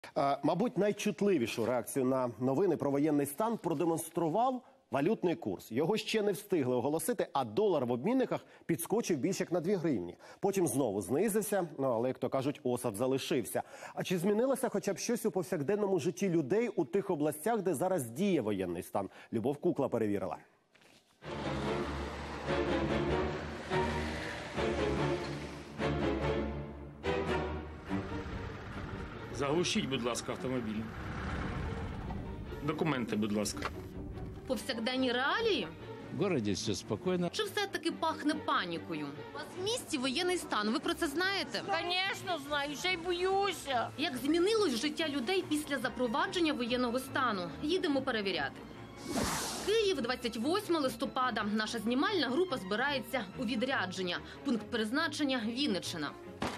Мабуть, найчутливішу реакцію на новини про воєнний стан продемонстрував валютний курс. Його ще не встигли оголосити, а долар в обмінниках підскочив більше як на 2 гривні. Потім знову знизився, але, як то кажуть, осад залишився. А чи змінилося хоча б щось у повсякденному житті людей у тих областях, де зараз діє воєнний стан? Любов Кукла перевірила. Заглушіть, будь ласка, автомобіль. Документи, будь ласка. Повсякденні реалії? В городі все спокійно. Чи все-таки пахне панікою? У вас в місті воєнний стан, ви про це знаєте? Звісно, знаю, ще й боюся. Як змінилось життя людей після запровадження воєнного стану? Їдемо перевіряти. Київ, 28 листопада. Наша знімальна група збирається у відрядження. Пункт призначення – Вінниччина.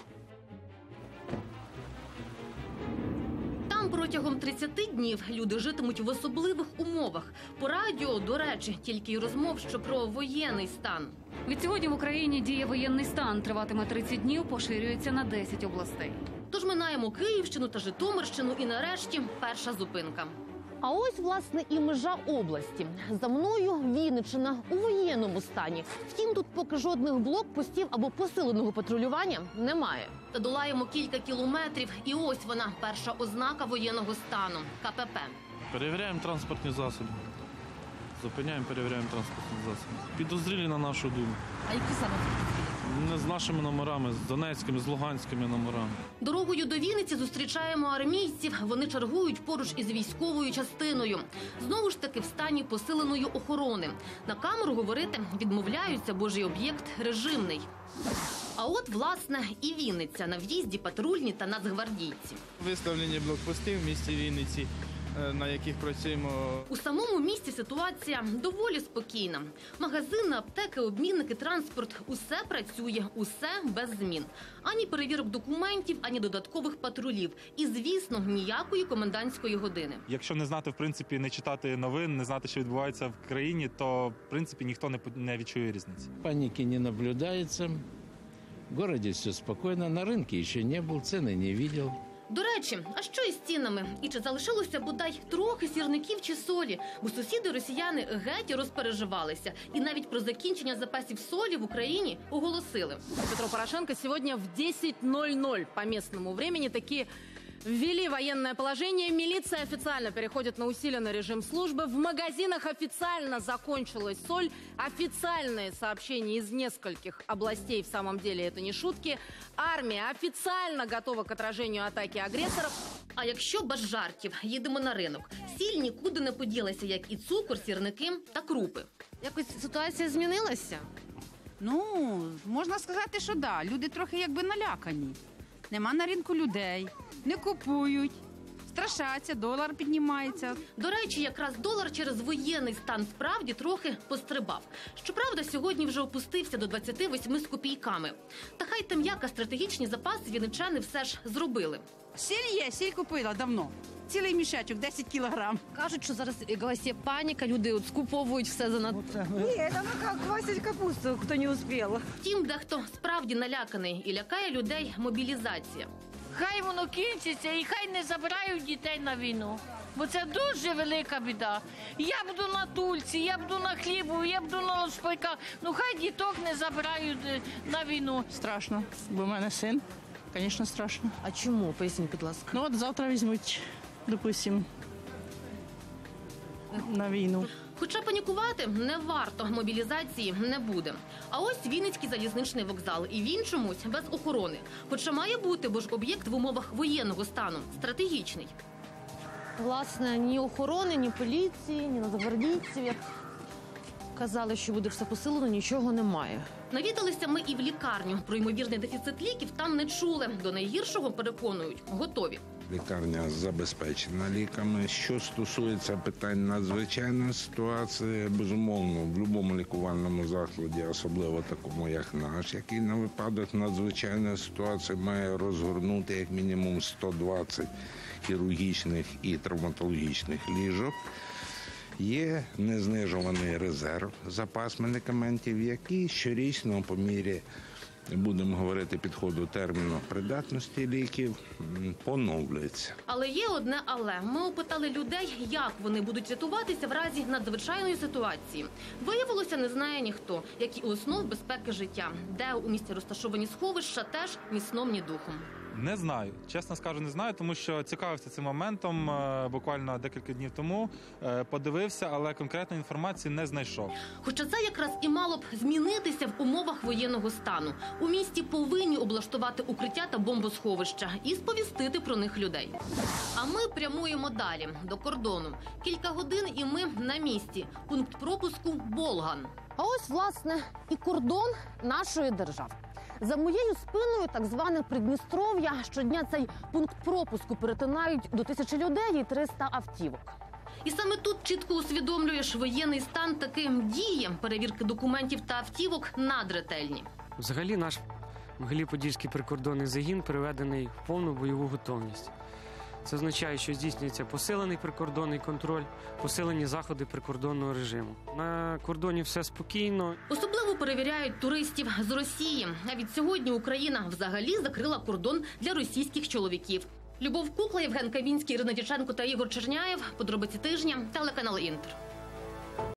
Протягом 30 днів люди житимуть в особливих умовах. По радіо, до речі, тільки й розмов, що про воєнний стан. Відсьогодні в Україні діє воєнний стан. Триватиме 30 днів, поширюється на 10 областей. Тож минаємо Київщину та Житомирщину і нарешті перша зупинка. А ось, власне, і межа області. За мною Вінниччина у воєнному стані. Втім, тут поки жодних блокпостів або посиленого патрулювання немає. Та долаємо кілька кілометрів, і ось вона, перша ознака воєнного стану – КПП. Перевіряємо транспортні засоби. Зупиняємо, перевіряємо транспортні засоби. Підозрілі на нашу думку. А які саме? Не з нашими номерами, з донецькими, з луганськими номерами. Дорогою до Вінниці зустрічаємо армійців. Вони чергують поруч із військовою частиною. Знову ж таки в стані посиленої охорони. На камеру говорити відмовляються, бо ж об'єкт режимний. А от, власне, і Вінниця. На в'їзді патрульні та нацгвардійці. Виставлені блокпости в місті Вінниці, на яких працюємо. У самому місті ситуація доволі спокійна. Магазини, аптеки, обмінники, транспорт – усе працює, усе без змін. Ані перевірок документів, ані додаткових патрулів. І, звісно, ніякої комендантської години. Якщо не знати, в принципі, не читати новин, не знати, що відбувається в країні, то, в принципі, ніхто не відчує різниці. Паніки не наблюдається. В городі все спокійно. На ринку ще не був, ціни не бачив. До речі, а що із цінами? І чи залишилося бодай трохи сірників чи солі? Бо сусіди-росіяни геть розпереживалися. І навіть про закінчення запасів солі в Україні оголосили. Петро Порошенко сегодня в 10:00 по местному времени таки ввели военное положение. Милиция официально переходит на усиленный режим службы. В магазинах официально закончилась соль. Официальные сообщения из нескольких областей, в самом деле это не шутки. Армия официально готова к отражению атаки агрессоров. А якщо без жартів, їдемо на ринок. Сіль нікуди не поділася, як і цукор, сірники та крупи. Якось ситуація змінилася? Ну, можна сказати, що да. Люди трохи якби налякані. Нема на ринку людей, не купують, страшаться, долар піднімається. До речі, якраз долар через воєнний стан справді трохи пострибав. Щоправда, сьогодні вже опустився до 28 з копійками. Та хай там яка, стратегічні запаси вінничани все ж зробили. Сіль є, сіль купила давно. Цілий мішечок, 10 кілограм. Кажуть, що зараз якась є паніка, люди скуповують все занадто. Ні, там як квасить капусту, хто не успів. Втім, дехто справді наляканий і лякає людей мобілізація. Хай воно кінчиться і хай не забирають дітей на війну. Бо це дуже велика біда. Я буду на Тульці, я буду на Хлібу, я буду на Лошпайках. Ну хай діток не забирають на війну. Страшно, бо в мене син, звісно, страшно. А чому? Поясніть, будь ласка. Ну от завтра візьмуть, допустимо, на війну. Хоча панікувати не варто, мобілізації не буде. А ось Вінницький залізничний вокзал. І він чомусь без охорони. Хоча має бути, бо ж об'єкт в умовах воєнного стану. Стратегічний. Власне, ні охорони, ні поліції, ні нацгвардійців, як казали, що буде все посилено, нічого немає. Навідалися ми і в лікарню. Про ймовірний дефіцит ліків там не чули. До найгіршого, переконують, готові. Лікарня забезпечена ліками. Що стосується питань надзвичайної ситуації, безумовно, в будь-якому лікувальному закладі, особливо такому, як наш, який на випадок надзвичайної ситуації має розгорнути як мінімум 120 хірургічних і травматологічних ліжок. Є незнижуваний резерв, запас медикаментів, який щорічно по мірі будемо говорити підходу терміну придатності ліків, поновлюється. Але є одне але. Ми опитали людей, як вони будуть рятуватися в разі надзвичайної ситуації. Виявилося, не знає ніхто, як і основ безпеки життя, де у місті розташовані сховища, теж ні сном, ні духом. Не знаю. Чесно скажу, не знаю, тому що цікавився цим моментом буквально декілька днів тому. Подивився, але конкретної інформації не знайшов. Хоча це якраз і мало б змінитися в умовах воєнного стану. У місті повинні облаштувати укриття та бомбосховища і сповістити про них людей. А ми прямуємо далі, до кордону. Кілька годин і ми на місці. Пункт пропуску Болган. А ось, власне, і кордон нашої держави. За моєю спиною так зване Придністров'я. Щодня цей пункт пропуску перетинають до 1000 людей і 300 автівок. І саме тут чітко усвідомлюєш, воєнний стан таки діє. Перевірки документів та автівок надретельні. Взагалі наш Могилів-Подільський прикордонний загін приведений в повну бойову готовність. Це означає, що здійснюється посилений прикордонний контроль, посилені заходи прикордонного режиму. На кордоні все спокійно. Особливо перевіряють туристів з Росії. Навіть сьогодні Україна взагалі закрила кордон для російських чоловіків. Любов Кукла, Євген Камінський, Ірина Дяченко та Ігор Черняєв. Подробиці тижня. Телеканал Інтер.